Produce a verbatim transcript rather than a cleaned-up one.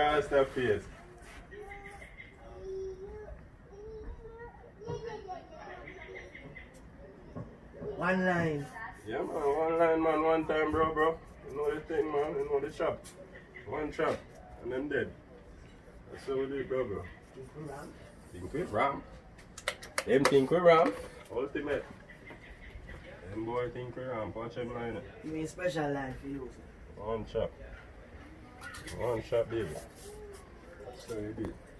Rasta face. One line. Yeah man, one line man, one time bro bro. You know the thing man, you know the chop. One chop and then dead. That's how we do it bro bro. Think with ram. Them think with ram. Ultimate. Them boy think with ram. Watch them line it. You mean special line for you? One chop. One chop baby. That's how we do it.